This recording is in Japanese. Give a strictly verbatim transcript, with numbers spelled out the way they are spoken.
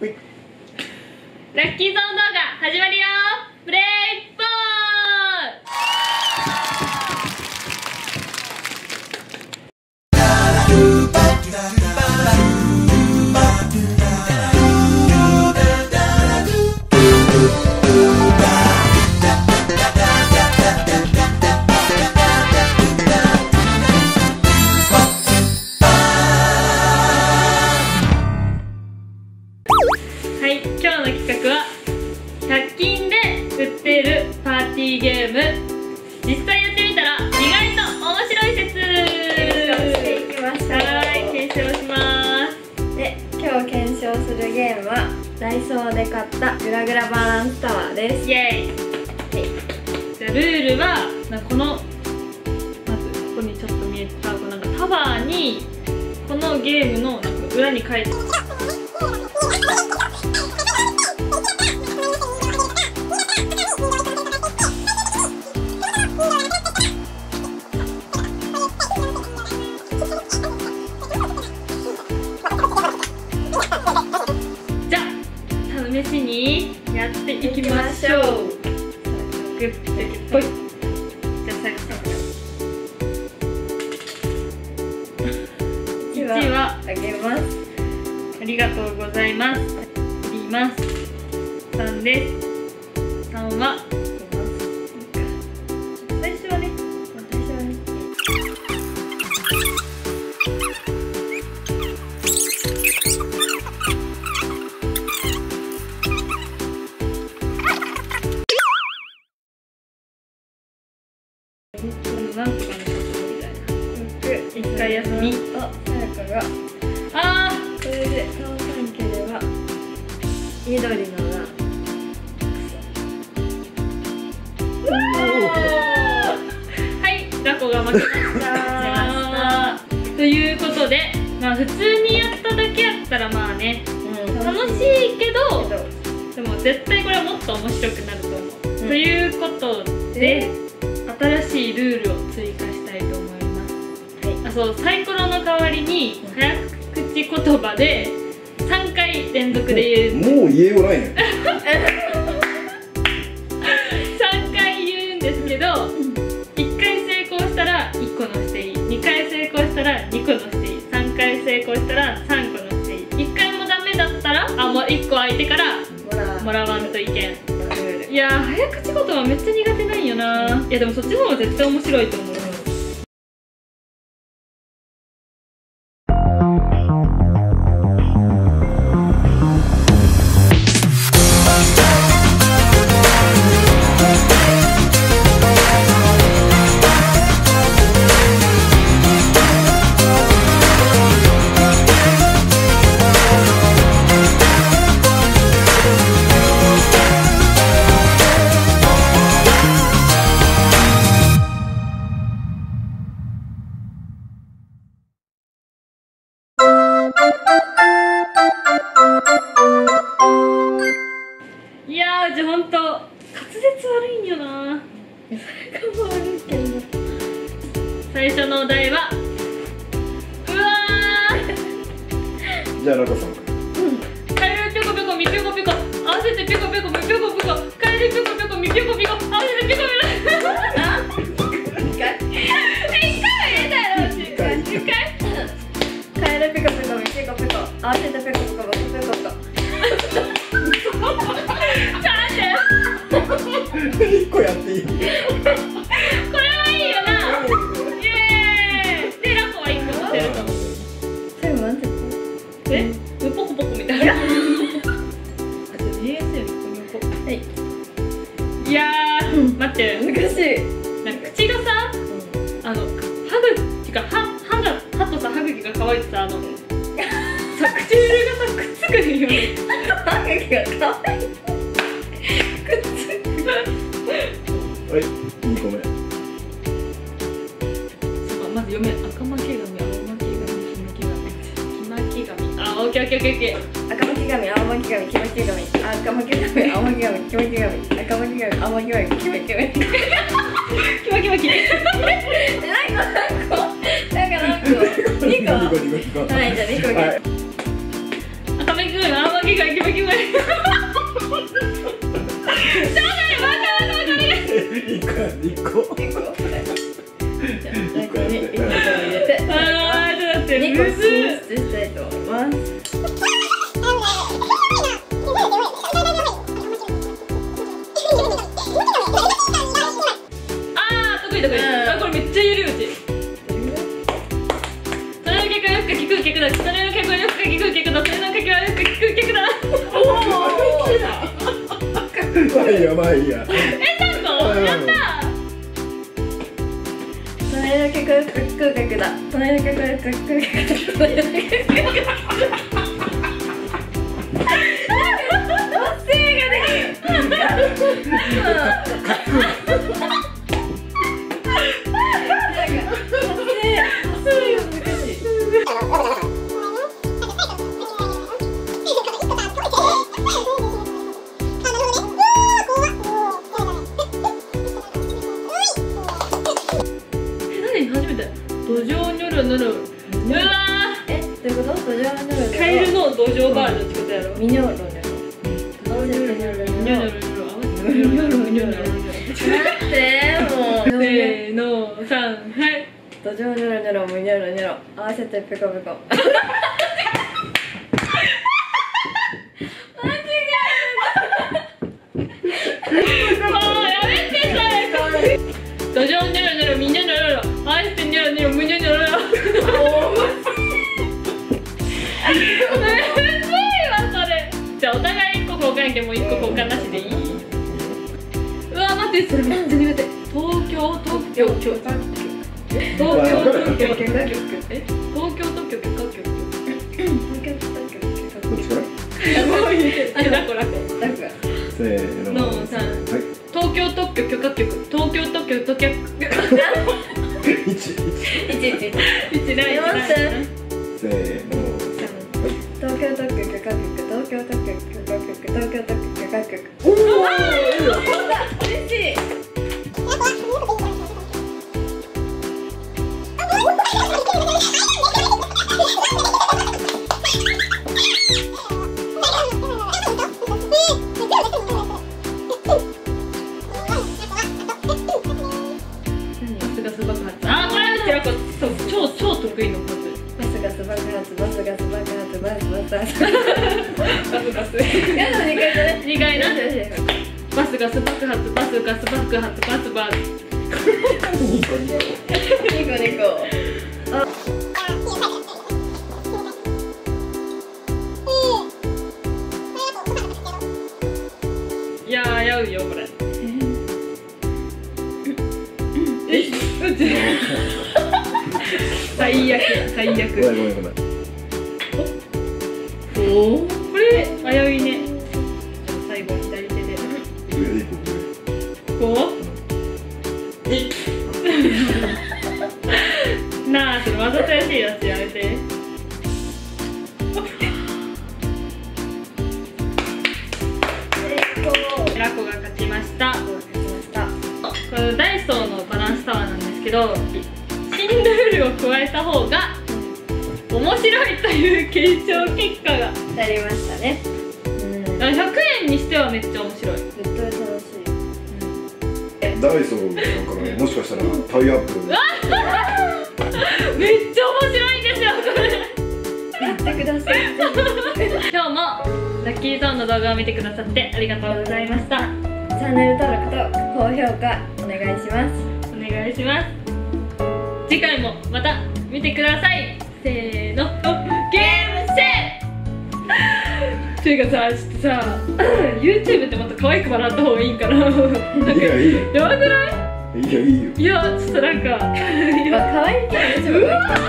ラッキーゾーン動画始まるよ。プレイボーはい、今日の企画はひゃく均で売っているパーティーゲーム、実際やってみたら意外と面白い説。 検証していきましょう。 はい、検証します。 で、今日検証するゲームはダイソーで買ったグラグラバランスタワーです。 イエーイ。じゃあルールはなんかこのまずここにちょっと見えたこのなんかタワーにこのゲームのなんか裏に書いて試しにやっていきましょう。グッてぽい。じゃあ最後最後。いちはあげます。 ありがとうございます。振ります。さんです。さんは最初はね、最初はね。なんとかね、みたいな。一回休み。 あ、さやかが。 ああ、 それで倒さんければ緑のが。 はい、ラコが負けましたということで、まあ普通にやっただけやったらまあね、うん、楽しいけど、でも絶対これはもっと面白くなると思う。うん、ということで、新しいルールを追加したいと思います。はい、あ、そうサイコロの代わりに早口言葉でさんかい連続で言う。 もう言えよないね。 さんかい言うんですけど、いっかい成功したらいっこのしていい、にかい成功したらにこのしていい、さんかい成功したらさんこのしていい、いっかいもダメだったらあもういっこ相手からもらわんといけん。いやー、早口言葉めっちゃ苦手なんよな。いやでもそっちの方が絶対面白いと思う。いやー、うちほんと滑舌悪いんよな。 それが悪いけど。 最初のお題はうわじゃあラコさん。 カエルぴょこぴょこみぴょこぴょこ合わせてぴょこぴょこみぴょこぴょこカエルぴょこぴょこみぴょこぴょこ合わせてぴょこぴょこ。一回一回は入れたやろ。一回カエルピコピコミピコピコ合わせてピコピコピコピコピコ。 一個やっていい。 これはいいよな。イエーイ。でラコは一個持ってると思う。 それ待ってえ？ポコポコみたいな。あ、じゃあ ディーエスエル ここに置こう。はい。いやー、待って。 難しい。 なんか口がさ、あの歯ぐってか歯歯が歯とさ歯茎が乾いてさあのさ唇がさくっつくよね。 歯茎が乾いて。 はい、にこめ。 そうか、まず読め。赤巻紙、青巻紙、黄巻紙、黄巻紙。あ、オッケーオッケーオッケーオッケー。 赤巻紙、青巻紙、黄巻紙、赤巻紙、青巻紙、黄巻紙、赤巻紙、青巻紙、黄巻紙。 黄巻紙。 何個何個？なんか何個？二個？はい、じゃあ二個。赤巻紙、青巻紙、黄巻紙。 あいいやまあいいや。 え、なんかやった隣の曲空格だ。隣の曲空格。隣の曲空格。発声ができる。なんか発声発声が難しい。 初めて土壌ニョロニョロ。うわー、 え、どういうこと？土壌ニョロ。 カエルの土壌バージョンってことやろ。 ミニョロニョロ。合わせてニョロニョロ。 ニョロニョロニョロニョロ。 待ってもう。 せーの、さん、はい。 土壌ニョロニョロ、ミニョロニョロ。合わせてペコペコ。 土壌ニョロニョロミニョニョロロ合わせてニョロニョロムニョニョロロ。むずいわそれ。じゃあお互いいっこ交換やけどもういっこ交換なしでいい？うわ待ってそれマジで苦手。東京特許許可局。東京特許許可局。え？東京特許許可局。 東京特許許可局。 どっちから？ もういいけど。あれラコラコ。 ラコ。 せーの。 のさん。 はい。 東京特許許可局。東京特許特許局。 一一一一一来一来。 せーの。 東京特許許可局。東京特許許可局。東京特許許可局。 おお。 嬉しい。 超超得意のパス。 バスガス爆発バスガス爆発バスバスバス。 バスガス。 やだにかいだね。 にかいな。バスガス爆発バスガス爆発バスバス。 ニコニコ。 ニコニコ。あ。 いやーやうよこれ。えうち。最悪最悪。 ごめんごめんごめん。 おおこれ危ういね。最後左手で。 上でいこう。 こう？え？なあそれわざとやしいやつやめて。ラコが勝ちました。勝ちました。これダイソーのバランスタワーなんですけど。新ルールを加えた方が面白いという検証結果がなりましたね。 ひゃくえんにしてはめっちゃ面白い。 絶対楽しい。 ダイソーなんかね、もしかしたらタイアップめっちゃ面白いんですよこれ。 やってください。 今日もラッキーゾーンの動画を見てくださってありがとうございました。 チャンネル登録と高評価お願いします。 お願いします。次回もまた見てください。せーの、ゲームセンっていうかさ、ちょっとさYouTube ってもっと可愛く笑った方がいいんかな。なんかいやいいよ。 やばくない？ いやいいよ。 いやちょっとなんか可愛いけど、うわー